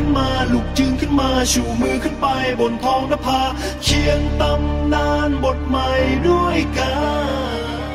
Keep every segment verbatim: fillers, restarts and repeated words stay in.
ขึ้นมาลุกยืนขึ้นมาชูมือขึ้นไปบนท้องนภาเขียนตำนานบทใหม่ด้วยกัน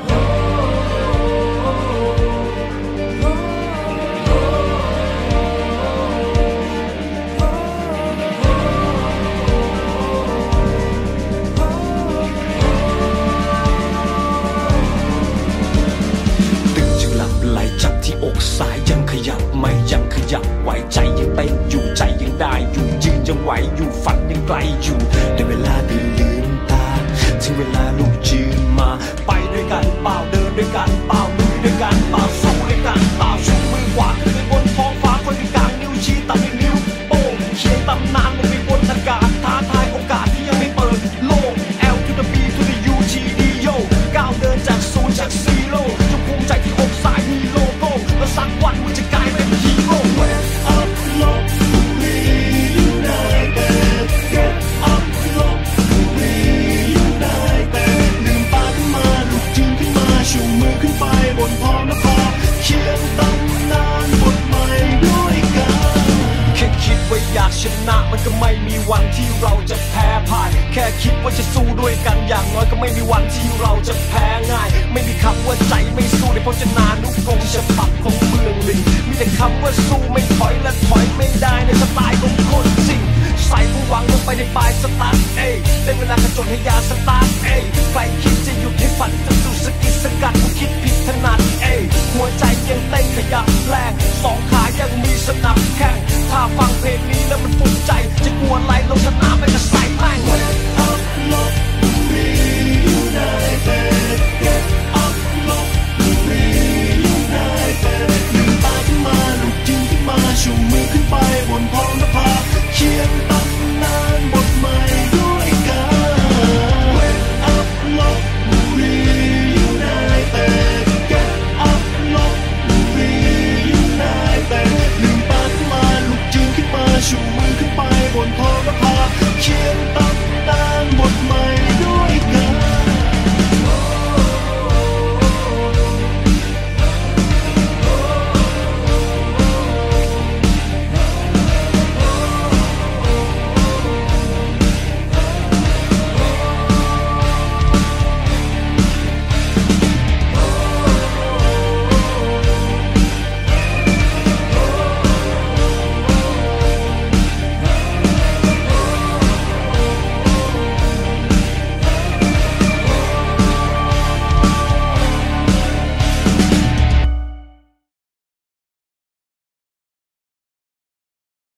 จับที่อกซ้ายยังขยับไม่ยังขยับไหวใจยังเต้นอยู่ใจยังได้อยู่ยืนยังไหวอยู่ฝันยังไกลอยู่ในเวลาได้ลืมตาถึงเวลาลุกยืนมาไปด้วยกันเปล่าเดินด้วยกันเปล่าลุยด้วยกันเปล่าสู้ด้วยกันเปล่าชูมือขวาขึ้นไปบนท้องฟ้าคนที่กลางนิ้วชี้ต่ำในนิ้วโป้งเขียนตำนานลงไปบนอากาศท้าทายโอกาสที่ยังไม่เปิดโลก L to the B to the U G D Yo ก้าวเดินจากศูนย์จากซีโร่จงภูมิใจที่อกซ้ายมีโลโก้แล้วสักวันมึงจะกลายเป็นฮีโร่ Wake up look we united Get up look we united ลืมตาขึ้นมาลุกยืนขึ้นมาชูมือขึ้นไปบนท้องนภาเขียนตำนานบทใหม่ด้วยกันแค่คิดว่าอยากชนะมันก็ไม่มีวันที่เราจะแพ้พ่ายแค่คิดว่าจะสู้ด้วยกันอย่างน้อยก็ไม่มีวันที่เราจะแพ้ง่ายไม่มีคำว่าใจไม่สู้ในพจนานุกรมฉบับของเมืองลิงมีแต่คำว่าสู้ไม่ถอยและถอยไม่ได้ในสไตล์ของคนจริงใส่ผู้หวังลงไปในปลายสตาร์ทเอ้ได้เวลากระโจนให้ยาสตาร์ทเอ้ใครคิดจะหยุดให้ฝันจะสู่สกิดสกัดกูคิดผิดถนัดเอ้หัวใจยังเต้นขยับแรงสองขายังมีสนับแข้งถ้าฟังเพลงนี้แล้วมันปลุกใจจะกลัวอะไรลงสนามไปกระใส